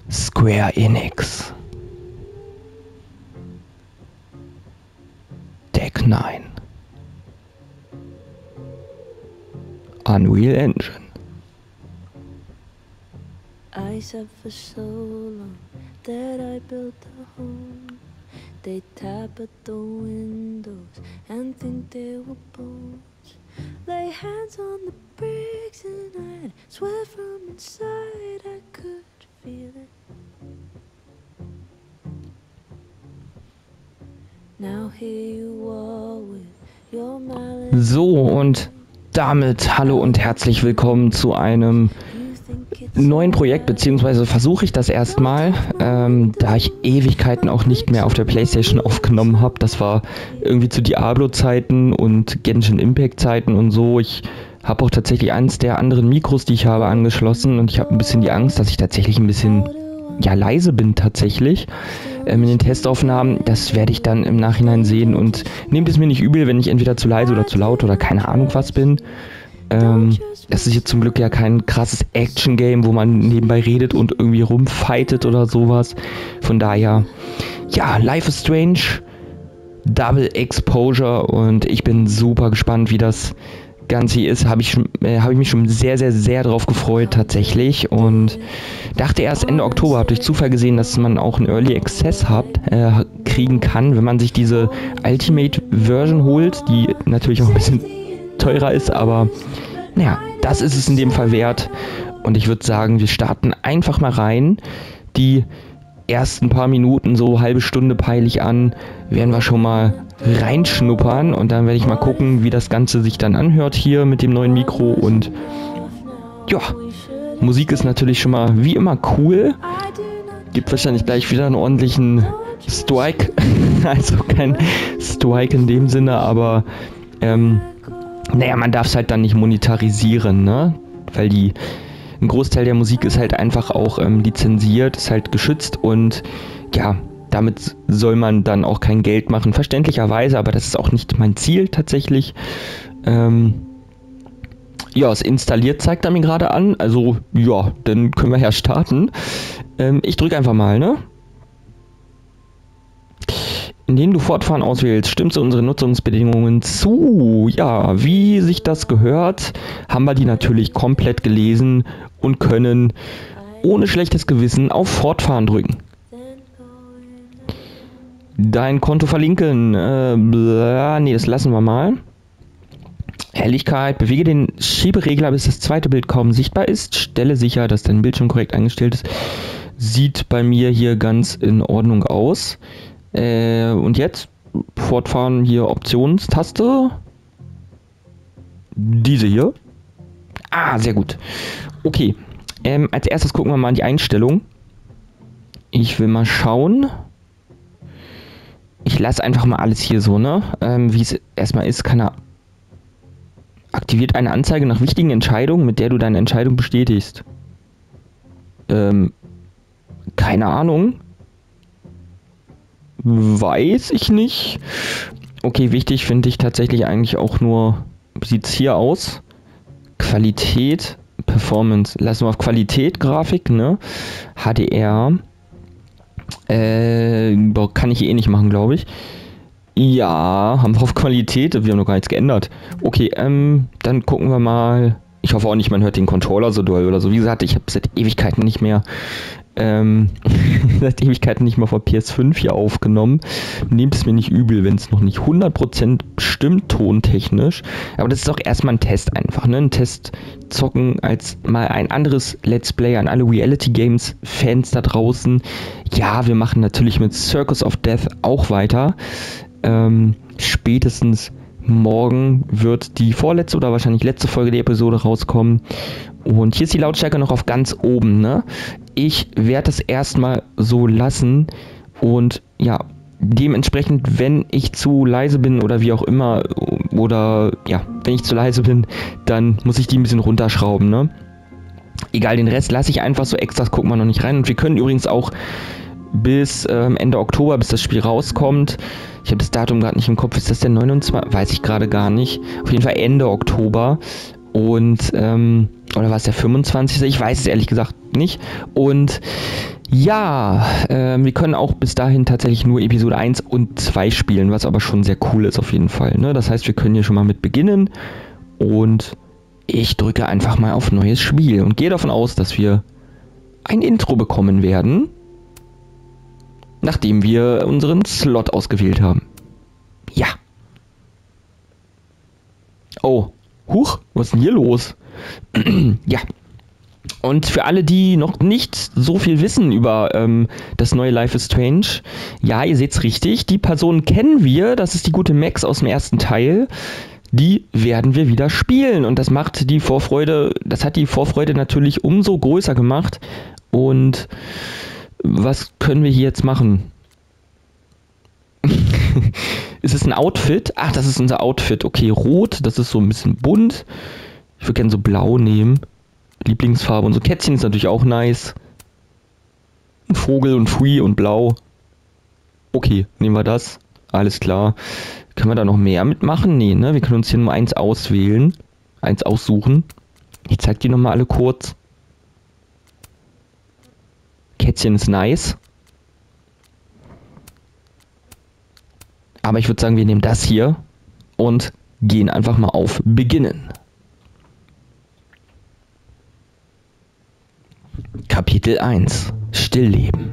Square Enix. Deck 9. Unreal Engine. I sat for so long that I built a home. They tap at the windows and think they were bones. Lay hands on the bricks and I'd swear from inside I could feel it. Now here you are with your melody. So, und damit hallo und herzlich willkommen zu einem neuen Projekt, beziehungsweise versuche ich das erstmal, da ich Ewigkeiten auch nicht mehr auf der PlayStation aufgenommen habe. Das war irgendwie zu Diablo-Zeiten und Genshin Impact-Zeiten und so. Ich habe auch tatsächlich eins der anderen Mikros, die ich habe, angeschlossen und ich habe ein bisschen die Angst, dass ich tatsächlich ein bisschen leise bin tatsächlich in den Testaufnahmen. Das werde ich dann im Nachhinein sehen und nehmt es mir nicht übel, wenn ich entweder zu leise oder zu laut oder keine Ahnung was bin. Das ist jetzt zum Glück ja kein krasses Action-Game, wo man nebenbei redet und irgendwie rumfightet oder sowas. Von daher, ja, Life is Strange, Double Exposure und ich bin super gespannt, wie das Ganze hier ist. Habe ich mich schon sehr, sehr, sehr drauf gefreut tatsächlich und dachte erst Ende Oktober, habe durch Zufall gesehen, dass man auch einen Early Access kriegen kann, wenn man sich diese Ultimate Version holt, die natürlich auch ein bisschen teurer ist, aber naja, das ist es in dem Fall wert und ich würde sagen, wir starten einfach mal rein. Die ersten paar Minuten, so halbe Stunde peile ich an, werden wir schon mal reinschnuppern und dann werde ich mal gucken, wie das Ganze sich dann anhört hier mit dem neuen Mikro und ja, Musik ist natürlich schon mal wie immer cool. Gibt wahrscheinlich gleich wieder einen ordentlichen Strike, also kein Strike in dem Sinne, aber naja, man darf es halt dann nicht monetarisieren, ne? Weil ein Großteil der Musik ist halt einfach auch lizenziert, ist halt geschützt und ja, damit soll man dann auch kein Geld machen, verständlicherweise, aber das ist auch nicht mein Ziel tatsächlich. Ja, es installiert, zeigt er mir gerade an, also ja, dann können wir ja starten. Ich drücke einfach mal, ne? Indem du Fortfahren auswählst, stimmst du unsere Nutzungsbedingungen zu. Ja, wie sich das gehört, haben wir die natürlich komplett gelesen und können ohne schlechtes Gewissen auf Fortfahren drücken. Dein Konto verlinken. Nee, das lassen wir mal. Helligkeit. Bewege den Schieberegler, bis das zweite Bild kaum sichtbar ist. Stelle sicher, dass dein Bildschirm korrekt eingestellt ist. Sieht bei mir hier ganz in Ordnung aus. Und jetzt fortfahren, hier Optionstaste. Diese hier. Ah, sehr gut. Okay. Als erstes gucken wir mal in die Einstellung. Ich will mal schauen. Ich lasse einfach mal alles hier so, ne? Wie es erstmal ist, aktiviert eine Anzeige nach wichtigen Entscheidungen, mit der du deine Entscheidung bestätigst. Keine Ahnung. Weiß ich nicht. Okay, wichtig finde ich tatsächlich eigentlich auch nur, sieht es hier aus? Qualität, Performance. Lassen wir auf Qualität, Grafik, ne? HDR. Kann ich eh nicht machen, glaube ich. Ja, haben wir auf Qualität. Wir haben noch gar nichts geändert. Okay, dann gucken wir mal. Ich hoffe auch nicht, man hört den Controller so doll oder so. Wie gesagt, ich habe seit Ewigkeiten nicht mehr vor PS5 hier aufgenommen. Nehmt es mir nicht übel, wenn es noch nicht 100% stimmt, tontechnisch. Aber das ist auch erstmal ein Test einfach, ne? Ein Test zocken als mal ein anderes Let's Play an alle Reality Games Fans da draußen. Ja, wir machen natürlich mit Circus of Death auch weiter. Spätestens morgen wird die vorletzte oder wahrscheinlich letzte Folge der Episode rauskommen. Und hier ist die Lautstärke noch auf ganz oben, ne? Ich werde das erstmal so lassen und ja, dementsprechend, wenn ich zu leise bin oder wie auch immer, oder ja, wenn ich zu leise bin, dann muss ich die ein bisschen runterschrauben, ne? Egal, den Rest lasse ich einfach so, Extras gucken wir noch nicht rein. Und wir können übrigens auch bis Ende Oktober, bis das Spiel rauskommt. Ich habe das Datum gerade nicht im Kopf. Ist das der 29? Weiß ich gerade gar nicht. Auf jeden Fall Ende Oktober. Und, oder war es der 25.? Ich weiß es ehrlich gesagt nicht. Und Ja, wir können auch bis dahin tatsächlich nur Episode 1 und 2 spielen, was aber schon sehr cool ist auf jeden Fall. Ne? Das heißt, wir können hier schon mal mit beginnen und ich drücke einfach mal auf neues Spiel und gehe davon aus, dass wir ein Intro bekommen werden, nachdem wir unseren Slot ausgewählt haben. Ja. Oh, huch, was ist denn hier los? Ja. Und für alle, die noch nicht so viel wissen über das neue Life is Strange, ja, ihr seht's richtig, die Person kennen wir, das ist die gute Max aus dem ersten Teil, die werden wir wieder spielen und das hat die Vorfreude natürlich umso größer gemacht. Und was können wir hier jetzt machen? Ist es ein Outfit? Ach, das ist unser Outfit. Okay, rot, das ist so ein bisschen bunt. Ich würde gerne so blau nehmen. Lieblingsfarbe. Und so Kätzchen ist natürlich auch nice. Ein Vogel und Free und blau. Okay, nehmen wir das. Alles klar. Können wir da noch mehr mitmachen? Nee, ne? Wir können uns hier nur eins auswählen. Eins aussuchen. Ich zeige die nochmal alle kurz. Kätzchen ist nice. Aber ich würde sagen, wir nehmen das hier und gehen einfach mal auf Beginnen. Kapitel 1. Stillleben.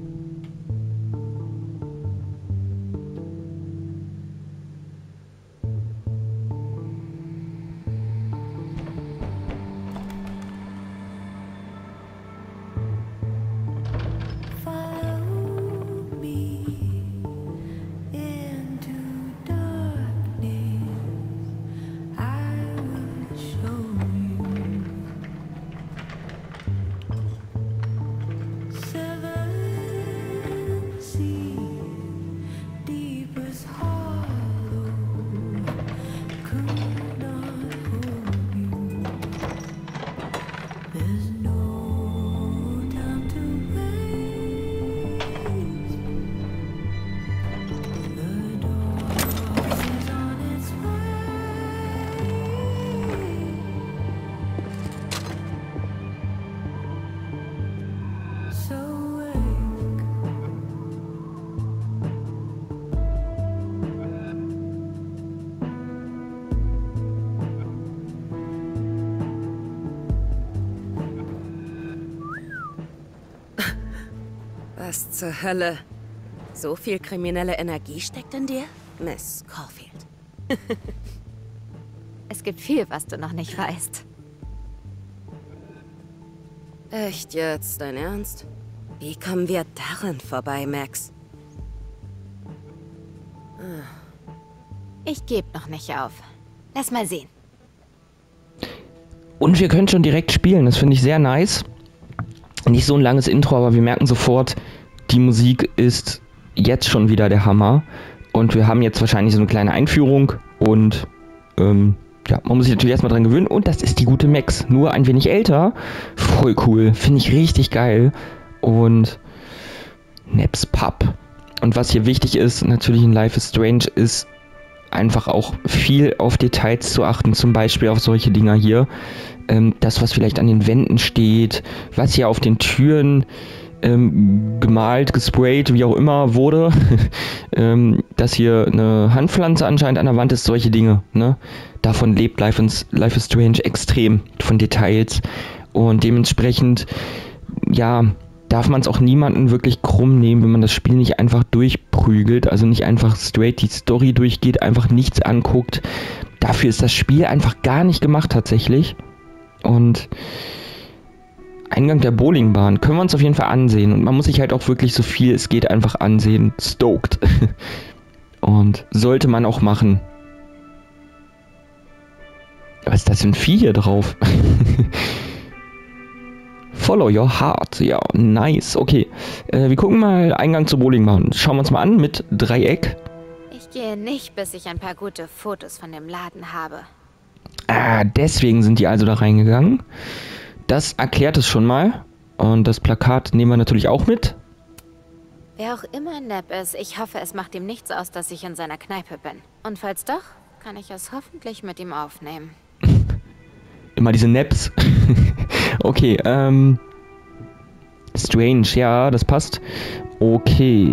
Was zur Hölle? So viel kriminelle Energie steckt in dir, Miss Caulfield? Es gibt viel, was du noch nicht weißt. Echt jetzt, dein Ernst? Wie kommen wir daran vorbei, Max? Ich gebe noch nicht auf. Lass mal sehen. Und wir können schon direkt spielen, das finde ich sehr nice. Nicht so ein langes Intro, aber wir merken sofort, die Musik ist jetzt schon wieder der Hammer. Und wir haben jetzt wahrscheinlich so eine kleine Einführung. Und ja, man muss sich natürlich erstmal dran gewöhnen. Und das ist die gute Max, nur ein wenig älter. Voll cool, finde ich richtig geil. Und Neps Pub. Und was hier wichtig ist, natürlich in Life is Strange, ist einfach auch viel auf Details zu achten, zum Beispiel auf solche Dinger hier. Das, was vielleicht an den Wänden steht, was hier auf den Türen gemalt, gesprayt, wie auch immer wurde. Dass hier eine Handpflanze anscheinend an der Wand ist, solche Dinge. Ne? Davon lebt Life is Strange extrem, von Details. Und dementsprechend, ja, darf man es auch niemanden wirklich krumm nehmen, wenn man das Spiel nicht einfach durchprügelt, also nicht einfach straight die Story durchgeht, einfach nichts anguckt. Dafür ist das Spiel einfach gar nicht gemacht tatsächlich. Und Eingang der Bowlingbahn können wir uns auf jeden Fall ansehen. Und man muss sich halt auch wirklich so viel es geht einfach ansehen. Stoked. Und sollte man auch machen. Was ist das für ein Vieh hier drauf? Follow your heart. Ja, nice. Okay. Wir gucken mal Eingang zur Bowlingbahn. Schauen wir uns mal an mit Dreieck. Ich gehe nicht, bis ich ein paar gute Fotos von dem Laden habe. Ah, deswegen sind die also da reingegangen. Das erklärt es schon mal. Und das Plakat nehmen wir natürlich auch mit. Wer auch immer Nep ist, ich hoffe, es macht ihm nichts aus, dass ich in seiner Kneipe bin. Und falls doch, kann ich es hoffentlich mit ihm aufnehmen. Immer diese Naps. Okay, Strange, ja, das passt. Okay.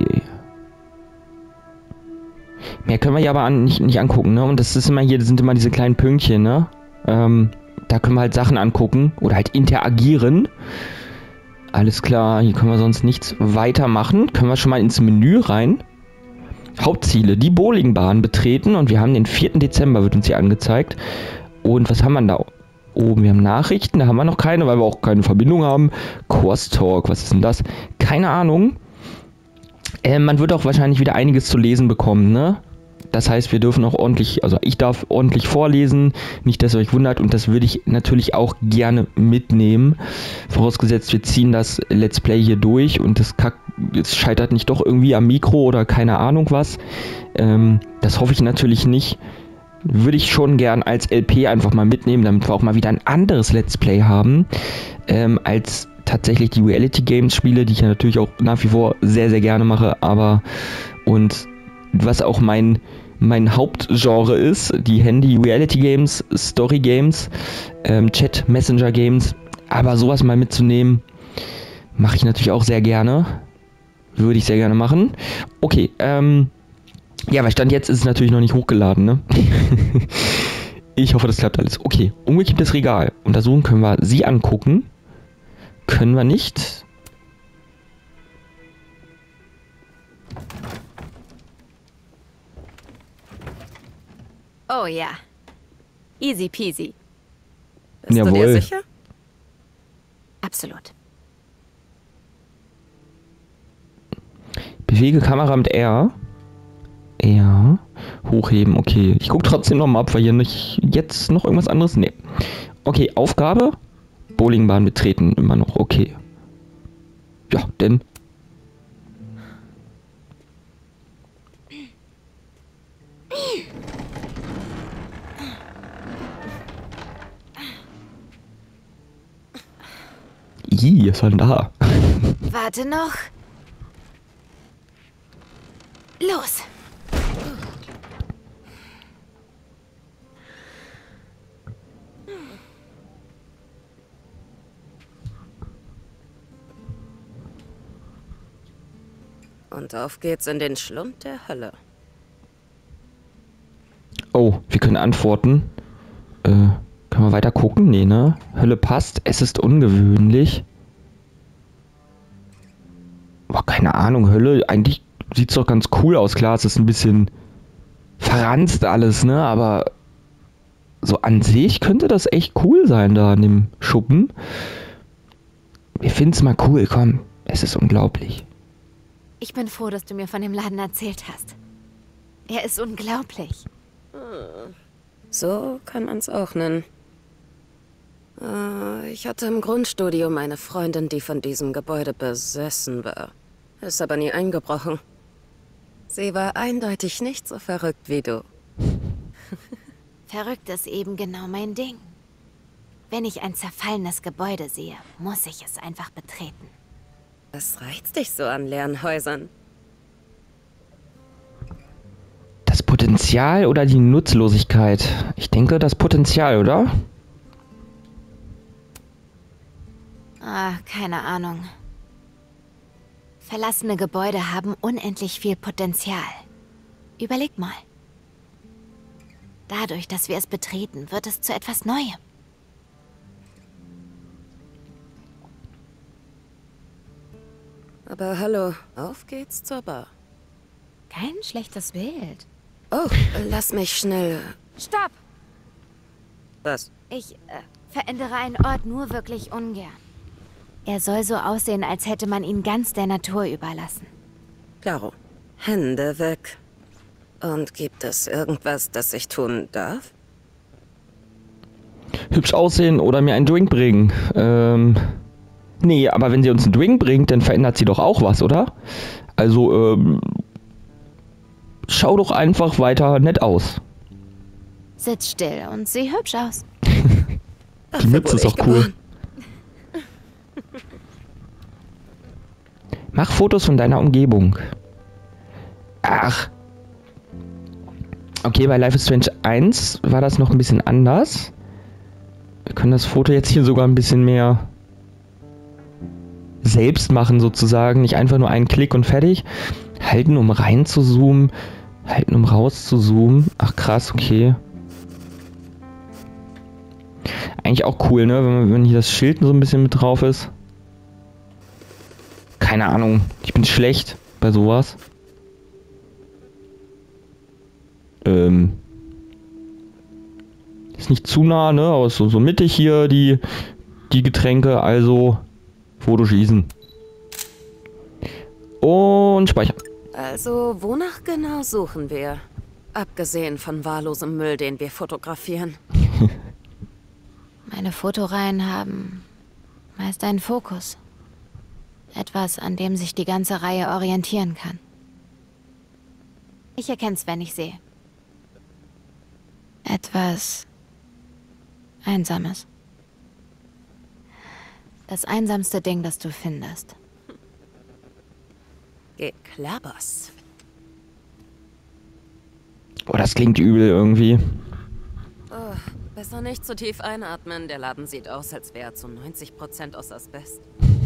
Mehr können wir ja aber nicht angucken, ne? Und das ist immer hier, das sind immer diese kleinen Pünktchen, ne? Da können wir halt Sachen angucken oder halt interagieren. Alles klar, hier können wir sonst nichts weitermachen. Können wir schon mal ins Menü rein. Hauptziele, die Bowlingbahn betreten und wir haben den 4. Dezember, wird uns hier angezeigt. Und was haben wir da oben? Wir haben Nachrichten, da haben wir noch keine, weil wir auch keine Verbindung haben. Course Talk, was ist denn das? Keine Ahnung. Man wird auch wahrscheinlich wieder einiges zu lesen bekommen, ne? Das heißt, wir dürfen auch ordentlich, also ich darf ordentlich vorlesen, nicht, dass ihr euch wundert, und das würde ich natürlich auch gerne mitnehmen. Vorausgesetzt, wir ziehen das Let's Play hier durch und es scheitert nicht doch irgendwie am Mikro oder keine Ahnung was. Das hoffe ich natürlich nicht. Würde ich schon gern als LP einfach mal mitnehmen, damit wir auch mal wieder ein anderes Let's Play haben, als tatsächlich die Reality Games Spiele, die ich ja natürlich auch nach wie vor sehr, sehr gerne mache, aber und was auch mein Hauptgenre ist, die Handy-Reality-Games, Story-Games, Chat-Messenger-Games, aber sowas mal mitzunehmen, mache ich natürlich auch sehr gerne. Würde ich sehr gerne machen. Okay, ja, weil Stand jetzt ist es natürlich noch nicht hochgeladen, ne? Ich hoffe, das klappt alles. Okay, umgekipptes Regal. Untersuchen können wir sie angucken. Können wir nicht. Oh ja. Easy peasy. Bist du dir sicher? Absolut. Bewege Kamera mit R. Ja. Hochheben, okay. Ich gucke trotzdem nochmal ab, weil hier nicht jetzt noch irgendwas anderes. Nee. Okay, Aufgabe. Bowlingbahn betreten, immer noch, okay. Ja, denn. Ih, was war denn da? Warte noch. Los. Und auf geht's in den Schlund der Hölle. Oh, wir können antworten. Können wir weiter gucken? Nee, ne? Hölle passt. Es ist ungewöhnlich. Boah, keine Ahnung. Hölle, eigentlich sieht's doch ganz cool aus. Klar, es ist ein bisschen verranzt alles, ne? Aber so an sich könnte das echt cool sein da in dem Schuppen. Wir finden's mal cool, komm. Es ist unglaublich. Ich bin froh, dass du mir von dem Laden erzählt hast. Er ist unglaublich. So kann man's auch nennen. Ich hatte im Grundstudium eine Freundin, die von diesem Gebäude besessen war. Ist aber nie eingebrochen. Sie war eindeutig nicht so verrückt wie du. Verrückt ist eben genau mein Ding. Wenn ich ein zerfallenes Gebäude sehe, muss ich es einfach betreten. Was reizt dich so an leeren Häusern? Das Potenzial oder die Nutzlosigkeit? Ich denke, das Potenzial, oder? Keine Ahnung. Verlassene Gebäude haben unendlich viel Potenzial. Überleg mal. Dadurch, dass wir es betreten, wird es zu etwas Neuem. Aber hallo, auf geht's zur Bar. Kein schlechtes Bild. Oh, lass mich schnell... Stopp! Was? Ich verändere einen Ort nur wirklich ungern. Er soll so aussehen, als hätte man ihn ganz der Natur überlassen. Klaro, Hände weg. Und gibt es irgendwas, das ich tun darf? Hübsch aussehen oder mir einen Drink bringen. Nee, aber wenn sie uns einen Drink bringt, dann verändert sie doch auch was, oder? Also, schau doch einfach weiter nett aus. Sitz still und sieh hübsch aus. Die Mütze ist auch cool. Mach Fotos von deiner Umgebung. Ach. Okay, bei Life is Strange 1 war das noch ein bisschen anders. Wir können das Foto jetzt hier sogar ein bisschen mehr selbst machen sozusagen. Nicht einfach nur einen Klick und fertig. Halten, um rein zu zoomen. Halten, um raus zu zoomen. Ach krass, okay. Eigentlich auch cool, ne? Wenn hier das Schild so ein bisschen mit drauf ist. Keine Ahnung. Ich bin schlecht bei sowas. Ist nicht zu nah, ne? Aber ist so mittig hier die Getränke. Also Foto schießen. Und speichern. Also, wonach genau suchen wir? Abgesehen von wahllosem Müll, den wir fotografieren. Meine Fotoreihen haben meist einen Fokus. Etwas, an dem sich die ganze Reihe orientieren kann. Ich erkenne es, wenn ich sehe. Etwas Einsames. Das einsamste Ding, das du findest. Geklappers. Oh, das klingt übel irgendwie. Oh, besser nicht zu tief einatmen. Der Laden sieht aus, als wäre er zu 90% aus Asbest.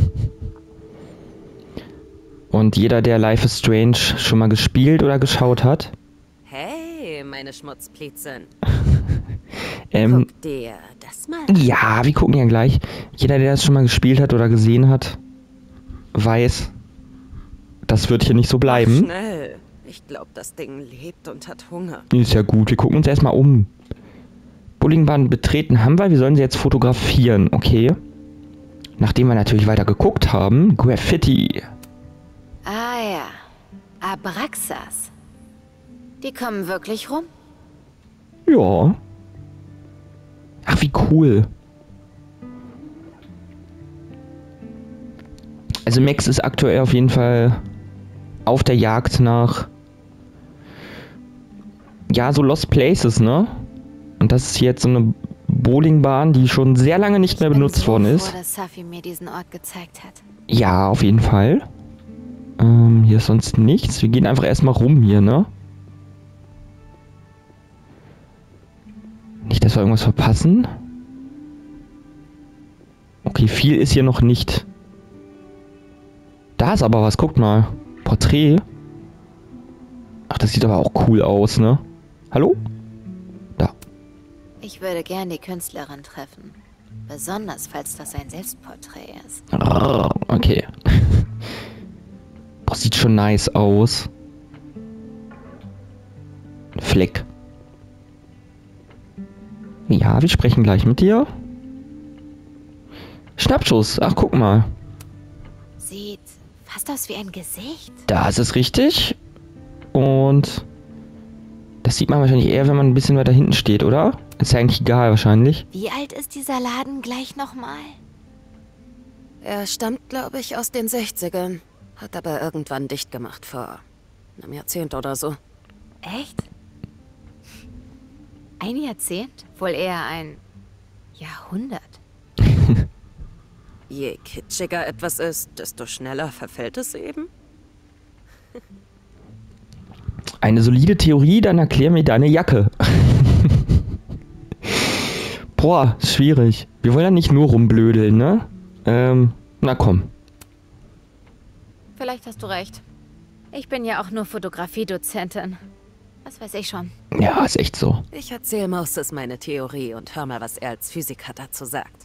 Und jeder, der Life is Strange schon mal gespielt oder geschaut hat. Hey, meine Schmutzpliezen. Guck dir das mal. Ja, wir gucken ja gleich. Jeder, der das schon mal gespielt hat oder gesehen hat, weiß, das wird hier nicht so bleiben. Schnell. Ich glaube, das Ding lebt und hat Hunger. Ist ja gut, wir gucken uns erstmal um. Bowlingbahn betreten haben wir sollen sie jetzt fotografieren, okay. Nachdem wir natürlich weiter geguckt haben, Graffiti. Ah ja, Abraxas. Die kommen wirklich rum? Ja. Ach, wie cool. Also Max ist aktuell auf jeden Fall auf der Jagd nach, ja, so Lost Places, ne? Und das ist jetzt so eine Bowlingbahn, die schon sehr lange nicht mehr benutzt worden ist. Ich bin so froh, dass Safi mir diesen Ort gezeigt hat. Ja, auf jeden Fall. Hier ist sonst nichts. Wir gehen einfach erstmal rum hier, ne? Nicht, dass wir irgendwas verpassen. Okay, viel ist hier noch nicht. Da ist aber was, guckt mal. Porträt. Ach, das sieht aber auch cool aus, ne? Hallo? Da. Ich würde gern die Künstlerin treffen. Besonders, falls das ein Selbstporträt ist. Okay. Boah, sieht schon nice aus. Fleck. Ja, wir sprechen gleich mit dir. Schnappschuss. Ach, guck mal. Sieht fast aus wie ein Gesicht. Da ist es richtig. Und das sieht man wahrscheinlich eher, wenn man ein bisschen weiter hinten steht, oder? Ist ja eigentlich egal wahrscheinlich. Wie alt ist dieser Laden gleich nochmal? Er stammt, glaube ich, aus den 60ern. Hat aber irgendwann dicht gemacht vor einem Jahrzehnt oder so. Echt? Ein Jahrzehnt? Wohl eher ein Jahrhundert. Je kitschiger etwas ist, desto schneller verfällt es eben. Eine solide Theorie, dann erklär mir deine Jacke. Boah, schwierig. Wir wollen ja nicht nur rumblödeln, ne? Na komm. Vielleicht hast du recht. Ich bin ja auch nur Fotografiedozentin. Was weiß ich schon. Ja, ist echt so. Ich erzähl Moses meine Theorie und hör mal, was er als Physiker dazu sagt.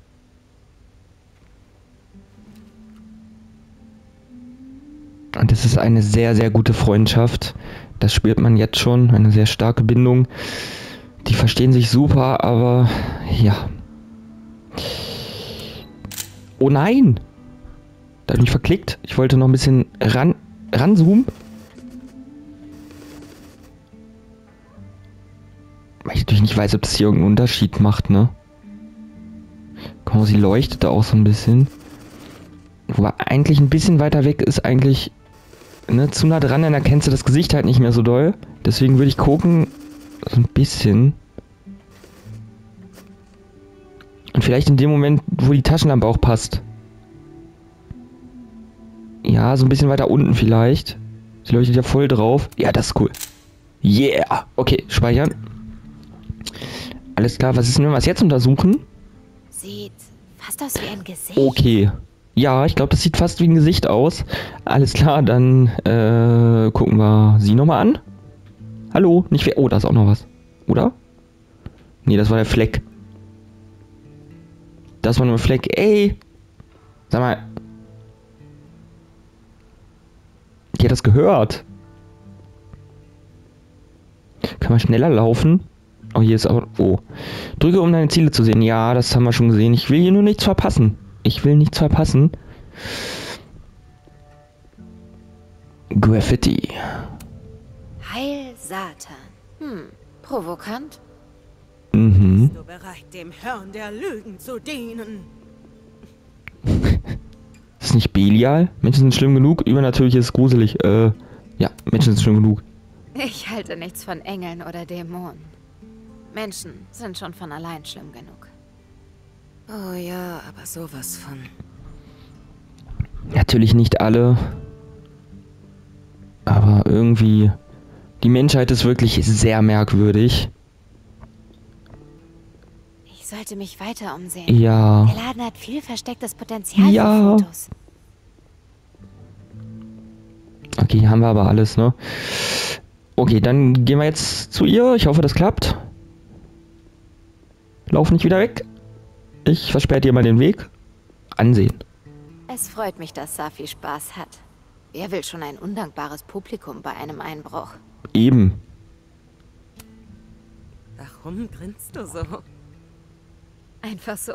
Und es ist eine sehr, sehr gute Freundschaft. Das spürt man jetzt schon. Eine sehr starke Bindung. Die verstehen sich super, aber ja. Oh nein! Da habe ich mich verklickt. Ich wollte noch ein bisschen ranzoomen. Weil ich natürlich nicht weiß, ob das hier irgendeinen Unterschied macht, ne? Guck mal, sie leuchtet da auch so ein bisschen. Wobei eigentlich ein bisschen weiter weg ist eigentlich, ne, zu nah dran, dann erkennst du das Gesicht halt nicht mehr so doll. Deswegen würde ich gucken, so ein bisschen. Und vielleicht in dem Moment, wo die Taschenlampe auch passt. Ja, so ein bisschen weiter unten vielleicht. Sie leuchtet ja voll drauf. Ja, das ist cool. Yeah! Okay, speichern. Alles klar, was ist denn, wenn wir es jetzt untersuchen? Sieht fast aus wie ein Gesicht. Okay. Ja, ich glaube, das sieht fast wie ein Gesicht aus. Alles klar, dann gucken wir sie nochmal an. Hallo, nicht wer. Oh, da ist auch noch was. Oder? Nee, das war der Fleck. Das war nur ein Fleck. Ey! Sag mal. Die hat das gehört. Kann man schneller laufen? Oh, hier ist aber... Oh. Drücke, um deine Ziele zu sehen. Ja, das haben wir schon gesehen. Ich will hier nur nichts verpassen. Ich will nichts verpassen. Graffiti. Heil Satan. Provokant. Mhm. Bist du bereit, dem Herrn der Lügen zu dienen? Das ist nicht Belial? Menschen sind schlimm genug. Übernatürlich ist gruselig. Ja, Menschen sind schlimm genug. Ich halte nichts von Engeln oder Dämonen. Menschen sind schon von allein schlimm genug. Oh ja, aber sowas von. Natürlich nicht alle. Aber irgendwie... Die Menschheit ist wirklich sehr merkwürdig. Ich sollte mich weiter umsehen. Ja. Der Laden hat viel verstecktes Potenzial Ja. für Fotos. Okay, hier haben wir aber alles, ne? Okay, dann gehen wir jetzt zu ihr. Ich hoffe, das klappt. Lauf nicht wieder weg. Ich versperre dir mal den Weg. Ansehen. Es freut mich, dass Safi Spaß hat. Wer will schon ein undankbares Publikum bei einem Einbruch? Eben. Warum grinst du so? Einfach so.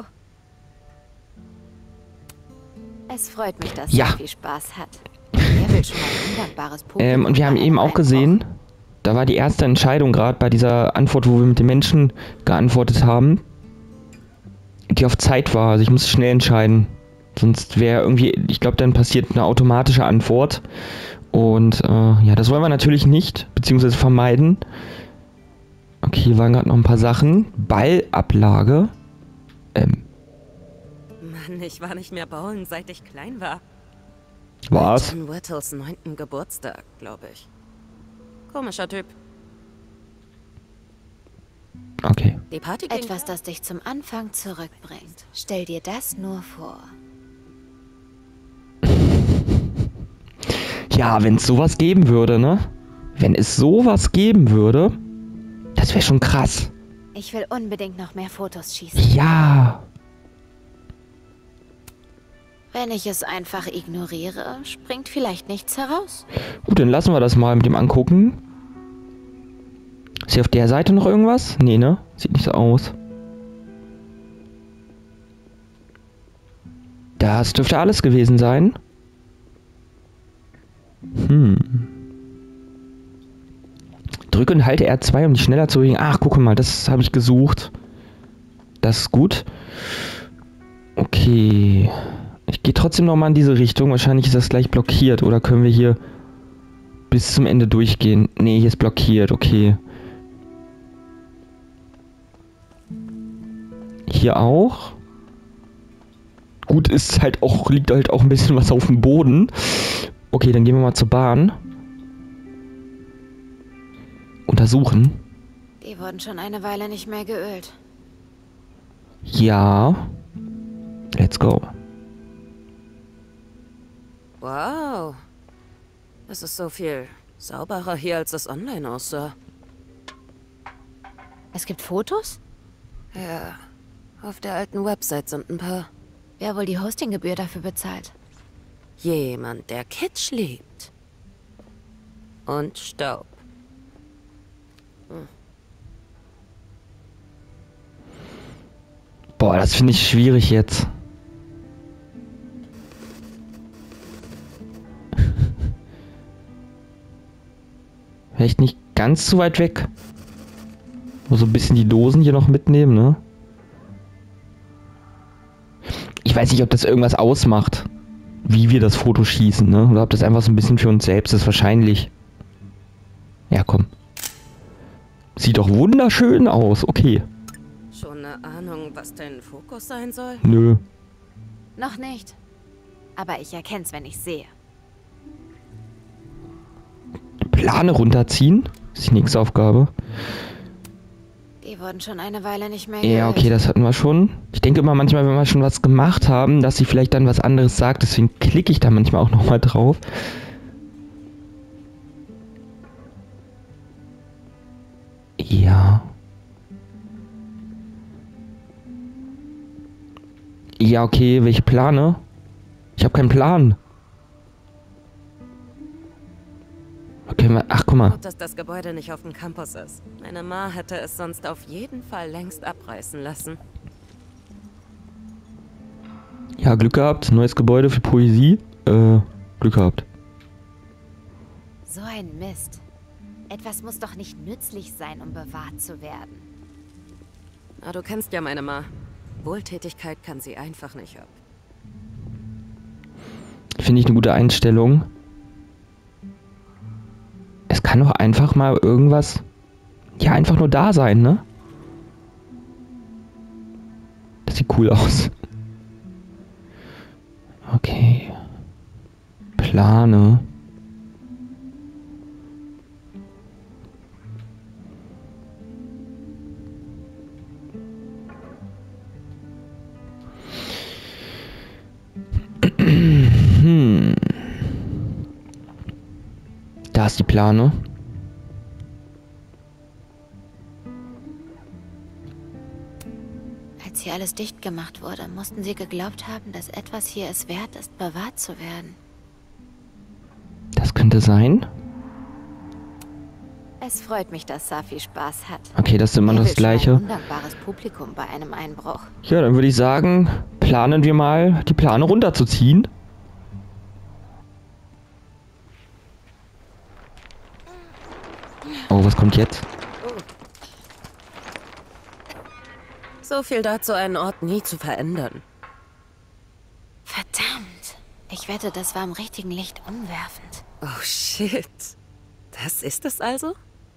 Es freut mich, dass Ja. Safi Spaß hat. Wer will schon ein undankbares Publikum Und wir haben bei eben einem auch gesehen, Einbruch? da war die erste Entscheidung gerade bei dieser Antwort, wo wir mit den Menschen geantwortet haben, die auf Zeit war. Also ich musste schnell entscheiden. Sonst wäre irgendwie, ich glaube, dann passiert eine automatische Antwort. Und ja, das wollen wir natürlich nicht, beziehungsweise vermeiden. Okay, hier waren gerade noch ein paar Sachen. Ballablage. Mann, ich war nicht mehr baulen, seit ich klein war. Was? John Whittles 9. Geburtstag, glaube ich. Komischer Typ. Okay. Die Party ging Etwas, das dich zum Anfang zurückbringt. Stell dir das nur vor. Ja, wenn es sowas geben würde, ne? Wenn es sowas geben würde, das wäre schon krass. Ich will unbedingt noch mehr Fotos schießen. Ja. Wenn ich es einfach ignoriere, springt vielleicht nichts heraus. Gut, dann lassen wir das mal mit dem angucken. Ist hier auf der Seite noch irgendwas? Nee, ne? Sieht nicht so aus. Das dürfte alles gewesen sein. Drücke und halte R2, um dich schneller zu bewegen. Ach, gucke mal, das habe ich gesucht. Das ist gut. Okay. Ich gehe trotzdem nochmal in diese Richtung. Wahrscheinlich ist das gleich blockiert. Oder können wir hier bis zum Ende durchgehen? Nee, hier ist blockiert. Okay. Hier auch. Gut, ist halt auch, liegt halt auch ein bisschen was auf dem Boden. Okay, dann gehen wir mal zur Bahn. Untersuchen. Die wurden schon eine Weile nicht mehr geölt. Ja. Let's go. Wow. Es ist so viel sauberer hier, als es online aussah. Es gibt Fotos? Ja. Auf der alten Website sind ein paar. Wer wohl die Hostinggebühr dafür bezahlt? Jemand, der Kitsch liebt. Und Staub. Boah, das finde ich schwierig jetzt. Vielleicht nicht ganz zu weit weg. Nur so ein bisschen die Dosen hier noch mitnehmen, ne? Ich weiß nicht, ob das irgendwas ausmacht, wie wir das Foto schießen, ne? Oder ob das einfach so ein bisschen für uns selbst ist, wahrscheinlich. Ja, komm. Sieht doch wunderschön aus, okay. Schon eine Ahnung, was dein Fokus sein soll? Nö. Noch nicht. Aber ich erkenne es, wenn ich sehe. Plane runterziehen. Das ist die nächste Aufgabe. Die wurden schon eine Weile nicht mehr Ja, okay, das hatten wir schon. Ich denke immer manchmal, wenn wir schon was gemacht haben, dass sie vielleicht dann was anderes sagt. Deswegen klicke ich da manchmal auch nochmal drauf. Ja. Ja, okay, welche Plane? Ich habe keinen Plan. Okay, ach, guck mal. Gut, dass das Gebäude nicht auf dem Campus ist. Meine Ma hätte es sonst auf jeden Fall längst abreißen lassen. Ja, Glück gehabt. Neues Gebäude für Poesie. Glück gehabt. So ein Mist. Etwas muss doch nicht nützlich sein, um bewahrt zu werden. Na, du kennst ja meine Ma. Wohltätigkeit kann sie einfach nicht ab. Finde ich eine gute Einstellung. Es kann doch einfach mal irgendwas... Ja, einfach nur da sein, ne? Das sieht cool aus. Okay. Plane. Da ist die Plane. Als hier alles dicht gemacht wurde, mussten sie geglaubt haben, dass etwas hier es wert ist, bewahrt zu werden. Das könnte sein. Es freut mich, dass Safi Spaß hat. Okay, das ist immer Er das will schon ein Gleiche. undankbares Publikum bei einem Einbruch. Ja, dann würde ich sagen, planen wir mal, die Plane runterzuziehen. Oh, was kommt jetzt? So viel dazu, einen Ort nie zu verändern. Verdammt. Ich wette, das war im richtigen Licht umwerfend. Oh, shit. Das ist es also?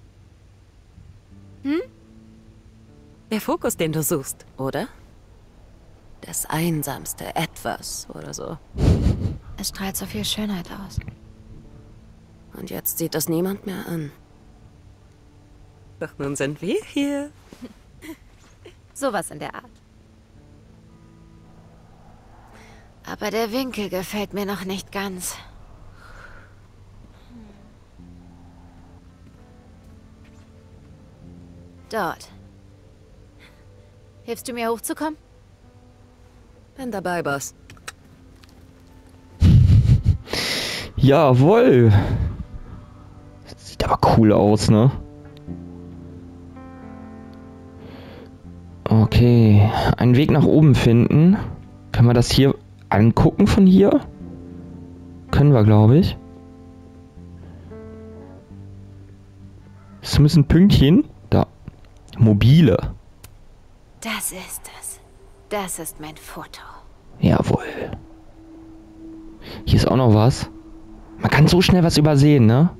Der Fokus, den du suchst, oder? Das einsamste Etwas oder so. Es strahlt so viel Schönheit aus. Und jetzt sieht das niemand mehr an. Doch nun sind wir hier. Sowas in der Art. Aber der Winkel gefällt mir noch nicht ganz. Dort. Hilfst du mir hochzukommen? Bin dabei, Boss. Jawohl. Das sieht aber cool aus, ne? Okay, einen Weg nach oben finden. Können wir das hier angucken von hier? Können wir, glaube ich. Es müssen Pünktchen. Da. Mobile. Das ist es. Das ist mein Foto. Jawohl. Hier ist auch noch was. Man kann so schnell was übersehen, ne?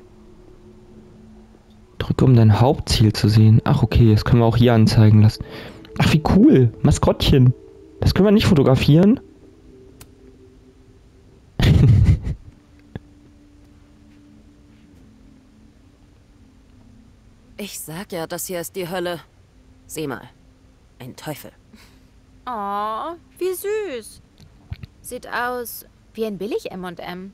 Drücke, um dein Hauptziel zu sehen. Ach, okay, das können wir auch hier anzeigen lassen. Ach, wie cool. Maskottchen. Das können wir nicht fotografieren. Ich sag ja, das hier ist die Hölle. Sieh mal. Ein Teufel. Oh, wie süß. Sieht aus wie ein billig M&M.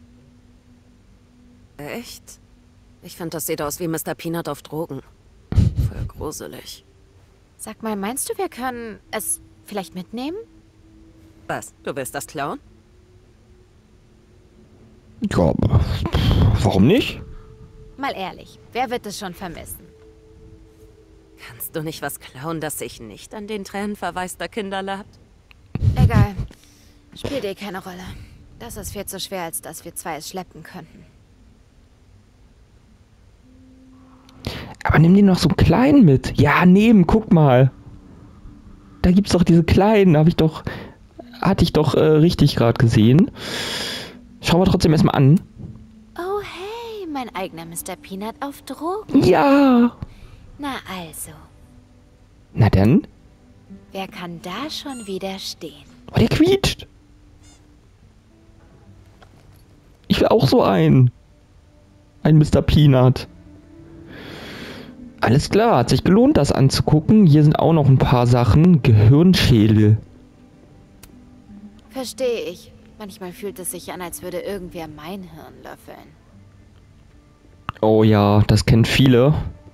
Echt? Ich finde, das sieht aus wie Mr. Peanut auf Drogen. Voll gruselig. Sag mal, meinst du, wir können es vielleicht mitnehmen? Was? Du willst das klauen? Ja, aber warum nicht? Mal ehrlich, wer wird es schon vermissen? Kannst du nicht was klauen, das sich nicht an den Tränen verwaister Kinder labt? Egal. Spielt eh keine Rolle. Das ist viel zu schwer, als dass wir zwei es schleppen könnten. Aber nimm den noch so klein mit. Ja, nehmen, guck mal. Da gibt's doch diese kleinen, hatte ich doch richtig gerade gesehen. Schauen wir trotzdem erstmal an. Oh hey, mein eigener Mr. Peanut auf Drogen. Ja. Na also, Na dann. wer kann da schon widerstehen? Oh, der quietscht. Ich will auch so einen. Ein Mr. Peanut. Alles klar, hat sich gelohnt, das anzugucken. Hier sind auch noch ein paar Sachen. Gehirnschädel. Verstehe ich. Manchmal fühlt es sich an, als würde irgendwer mein Hirn löffeln. Oh ja, das kennen viele.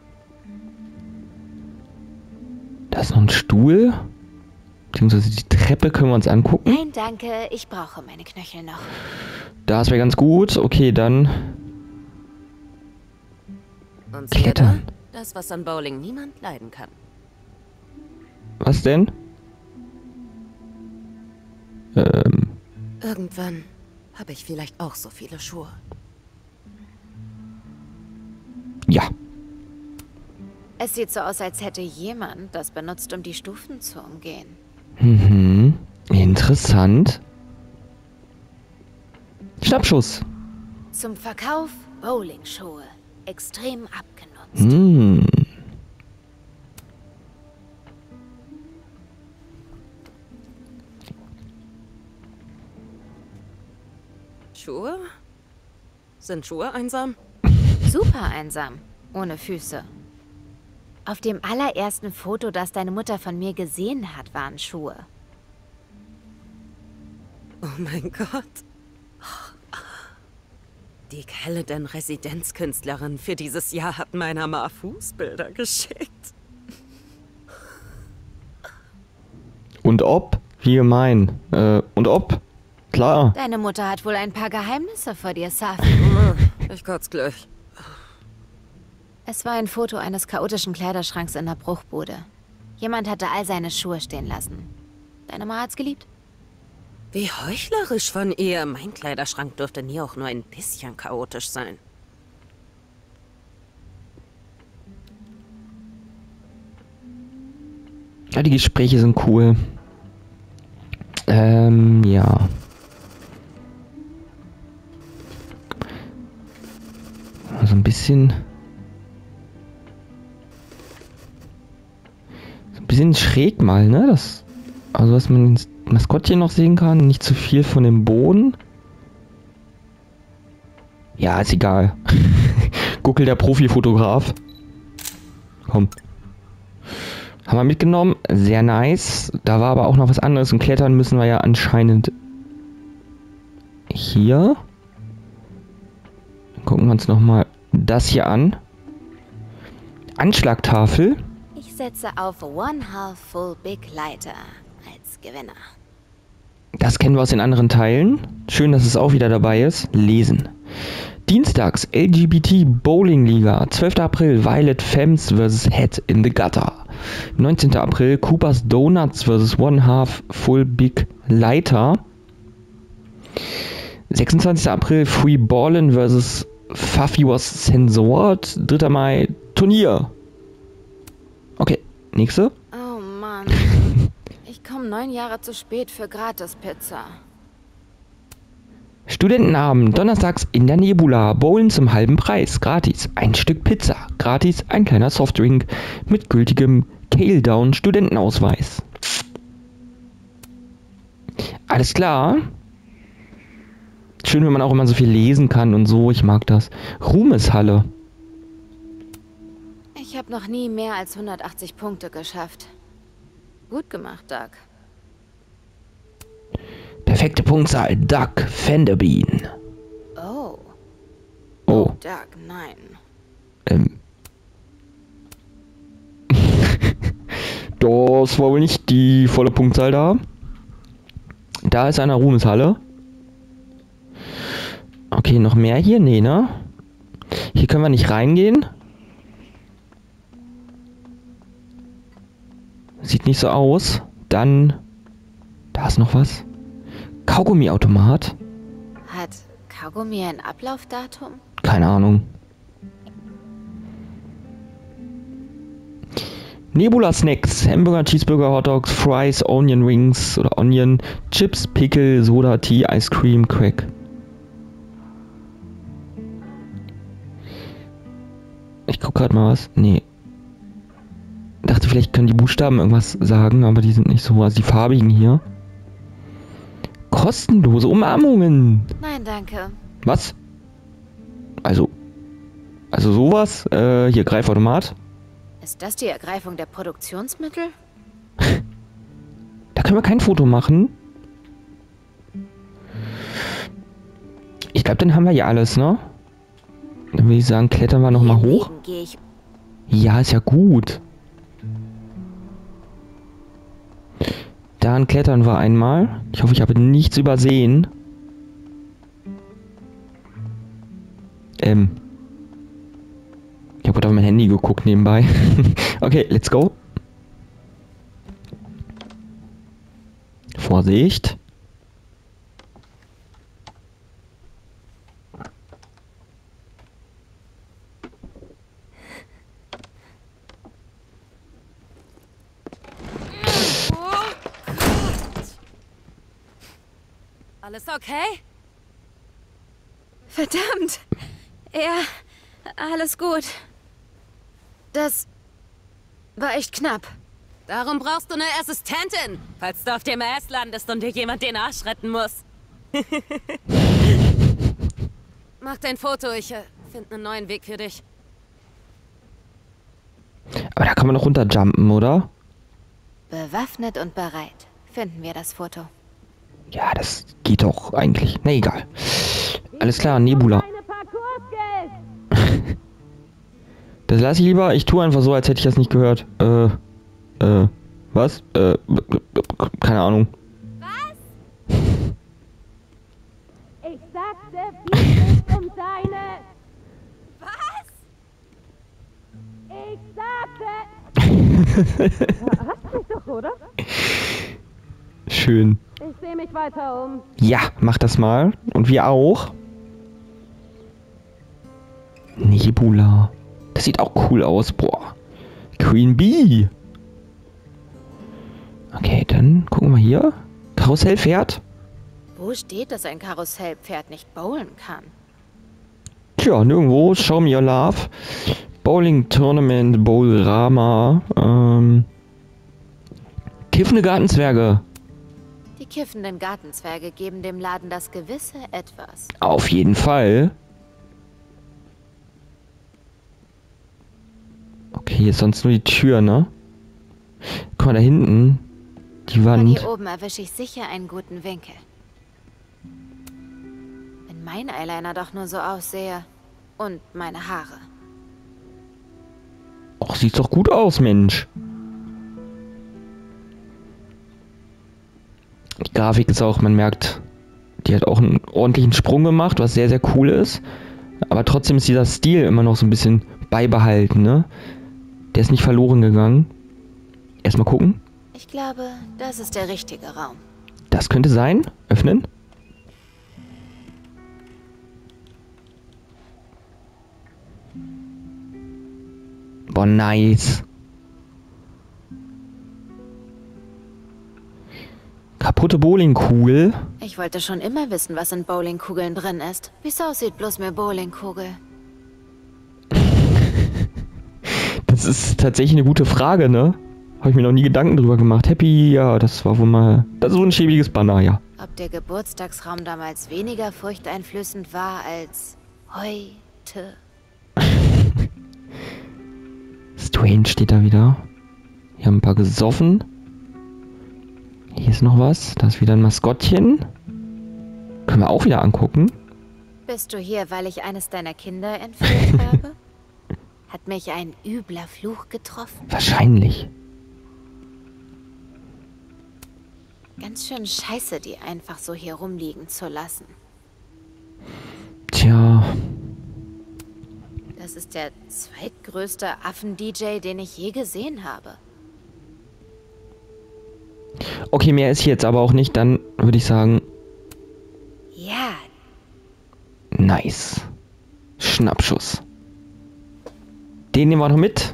Da ist noch ein Stuhl. Beziehungsweise die Treppe können wir uns angucken. Nein, danke. Ich brauche meine Knöchel noch. Das wäre ganz gut. Okay, dann Und klettern. das, was an Bowling niemand leiden kann. Was denn? Irgendwann habe ich vielleicht auch so viele Schuhe. Ja. Es sieht so aus, als hätte jemand das benutzt, um die Stufen zu umgehen. Mhm. Interessant. Schnappschuss. Zum Verkauf Bowlingschuhe. Extrem abgenutzt. Hm. Schuhe? Sind Schuhe einsam? Super einsam. Ohne Füße. Auf dem allerersten Foto, das deine Mutter von mir gesehen hat, waren Schuhe. Oh mein Gott. Die Caledon-Residenzkünstlerin für dieses Jahr hat meiner Ma Fußbilder geschickt. Und ob? Wie gemein. Und ob? Klar. Deine Mutter hat wohl ein paar Geheimnisse vor dir, Safi. Ich kotz gleich. Es war ein Foto eines chaotischen Kleiderschranks in der Bruchbude. Jemand hatte all seine Schuhe stehen lassen. Deine Ma hat's geliebt? Wie heuchlerisch von ihr. Mein Kleiderschrank dürfte nie auch nur ein bisschen chaotisch sein. Ja, die Gespräche sind cool. Ja. So ein bisschen schräg mal, ne? Das, also, dass man das Maskottchen noch sehen kann, nicht zu viel von dem Boden. Ja, ist egal. Guckel, der Profifotograf. Komm. Haben wir mitgenommen. Sehr nice. Da war aber auch noch was anderes. Und klettern müssen wir ja anscheinend hier. Dann gucken wir uns nochmal das hier an. Anschlagtafel. Ich setze auf One Half Full Big Lighter als Gewinner. Das kennen wir aus den anderen Teilen. Schön, dass es auch wieder dabei ist. Lesen. Dienstags LGBT Bowling Liga. 12. April Violet Femmes vs. Head in the Gutter. 19. April Cooper's Donuts vs. One Half Full Big Lighter. 26. April Free Ballin vs. Fuffy Was Censored. 3. Mai Turnier. Okay, nächste. Oh Mann. Ich komme 9 Jahre zu spät für Gratis-Pizza. Studentenabend, donnerstags in der Nebula, Bowlen zum halben Preis, gratis, ein Stück Pizza, gratis, ein kleiner Softdrink mit gültigem Cale-Down Studentenausweis. Alles klar. Schön, wenn man auch immer so viel lesen kann und so, ich mag das. Ruhmeshalle. Ich habe noch nie mehr als 180 Punkte geschafft. Gut gemacht, Doug. Perfekte Punktzahl, Doug Fenderbean. Oh. Oh, Doug, nein. Das war wohl nicht die volle Punktzahl da. Da ist eine Ruhmeshalle. Okay, noch mehr hier? Nee, ne? Hier können wir nicht reingehen. Sieht nicht so aus. Dann... Da ist noch was. Kaugummiautomat. Hat Kaugummi ein Ablaufdatum? Keine Ahnung. Nebula Snacks. Hamburger, Cheeseburger, Hotdogs, Fries, Onion Rings oder Onion, Chips, Pickle, Soda, Tee, Ice Cream, Crack. Ich guck gerade mal was. Nee. Dachte, vielleicht können die Buchstaben irgendwas sagen, aber die sind nicht so. Also die farbigen hier. Kostenlose Umarmungen. Nein, danke. Was? Also sowas. Hier, Greifautomat. Ist das die Ergreifung der Produktionsmittel? Da können wir kein Foto machen. Ich glaube, dann haben wir ja alles, ne? Dann würde ich sagen, klettern wir nochmal hoch. Hierneben gehe ich. Ja, ist ja gut. Dann klettern wir einmal. Ich hoffe, ich habe nichts übersehen. Ich habe gerade auf mein Handy geguckt nebenbei. Okay, let's go. Vorsicht. Alles okay? Verdammt! Ja, alles gut. Das war echt knapp. Darum brauchst du eine Assistentin, falls du auf dem Ass landest und dir jemand den Arsch retten muss. Mach dein Foto, ich finde einen neuen Weg für dich. Aber da kann man noch runterjumpen, oder? Bewaffnet und bereit. Finden wir das Foto. Ja, das geht doch eigentlich. Na egal. Alles klar, Nebula. Das lasse ich lieber. Ich tue einfach so, als hätte ich das nicht gehört. Was? Keine Ahnung. Ich sagte, viel ist um deine... Was? Ich sagte... Hast mich doch, oder? Schön. Ich sehe mich weiter um. Ja, mach das mal. Und wir auch. Nebula. Das sieht auch cool aus. Boah. Queen Bee. Okay, dann gucken wir hier. Karussellpferd. Wo steht, dass ein Karussellpferd nicht bowlen kann? Tja, nirgendwo. Show me your love. Bowling Tournament, Bowlrama. Kiffende Gartenzwerge. Die kiffenden Gartenzwerge geben dem Laden das gewisse Etwas. Auf jeden Fall. Okay, hier ist sonst nur die Tür, ne? Guck mal, da hinten. Die Von Wand. hier oben erwische ich sicher einen guten Winkel. Wenn mein Eyeliner doch nur so aussehe. Und meine Haare. Och, sieht doch gut aus, Mensch. Die Grafik ist auch, man merkt, die hat auch einen ordentlichen Sprung gemacht, was sehr, sehr cool ist. Aber trotzdem ist dieser Stil immer noch so ein bisschen beibehalten, ne? Der ist nicht verloren gegangen. Erstmal gucken. Ich glaube, das ist der richtige Raum. Das könnte sein. Öffnen. Boah, nice. Kaputte Bowlingkugel. Ich wollte schon immer wissen, was in Bowlingkugeln drin ist. Wieso aussieht bloß mehr Bowlingkugel? Das ist tatsächlich eine gute Frage, ne? Habe ich mir noch nie Gedanken drüber gemacht. Happy, ja, das war wohl mal... Das ist so ein schäbiges Banner, ja. Ob der Geburtstagsraum damals weniger furchteinflößend war als heute? Strange steht da wieder. Hier haben ein paar gesoffen. Hier ist noch was. Da ist wieder ein Maskottchen. Können wir auch wieder angucken. Bist du hier, weil ich eines deiner Kinder entführt habe? Hat mich ein übler Fluch getroffen? Wahrscheinlich. Ganz schön scheiße, die einfach so hier rumliegen zu lassen. Tja. Das ist der zweitgrößte Affen-DJ, den ich je gesehen habe. Okay, mehr ist hier jetzt aber auch nicht. Dann würde ich sagen, Ja, nice. Schnappschuss. Den nehmen wir noch mit.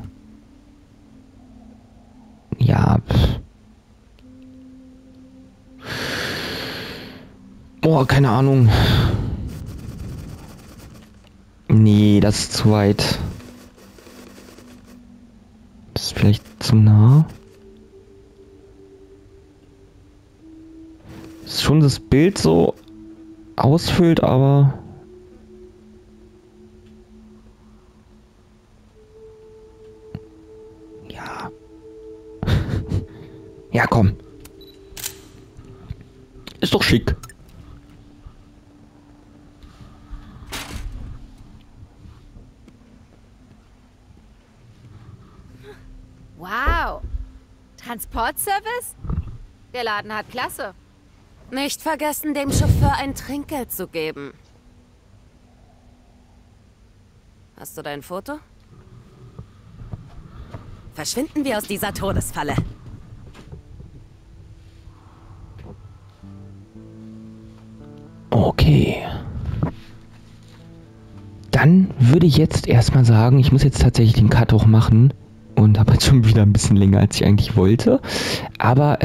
Ja. Boah, keine Ahnung. Nee, das ist zu weit. Das ist vielleicht zu nah. Ist schon das Bild so ausfüllt, aber... Ja, komm. Ist doch schick. Wow. Transportservice? Der Laden hat Klasse. Nicht vergessen, dem Chauffeur ein Trinkgeld zu geben. Hast du dein Foto? Verschwinden wir aus dieser Todesfalle. Okay. Dann würde ich jetzt erstmal sagen, ich muss jetzt tatsächlich den Cut auch machen. Und habe jetzt schon wieder ein bisschen länger, als ich eigentlich wollte. Aber,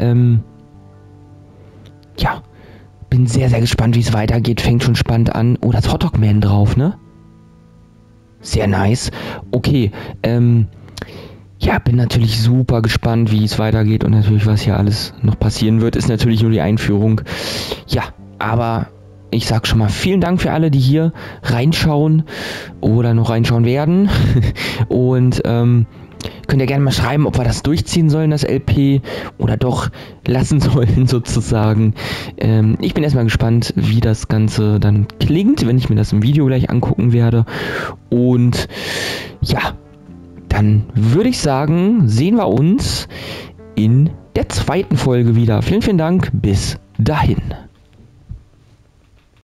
ja. Bin sehr, sehr gespannt, wie es weitergeht. Fängt schon spannend an. Oh, das Hotdog-Man drauf, ne? Sehr nice. Okay, ja, bin natürlich super gespannt, wie es weitergeht. Und natürlich, was hier alles noch passieren wird, ist natürlich nur die Einführung. Ja, aber ich sag schon mal vielen Dank für alle, die hier reinschauen oder noch reinschauen werden. Und, könnt ihr gerne mal schreiben, ob wir das durchziehen sollen, das LP, oder doch lassen sollen, sozusagen. Ich bin erstmal gespannt, wie das Ganze dann klingt, wenn ich mir das im Video gleich angucken werde. Und ja, dann würde ich sagen, sehen wir uns in der zweiten Folge wieder. Vielen, vielen Dank. Bis dahin.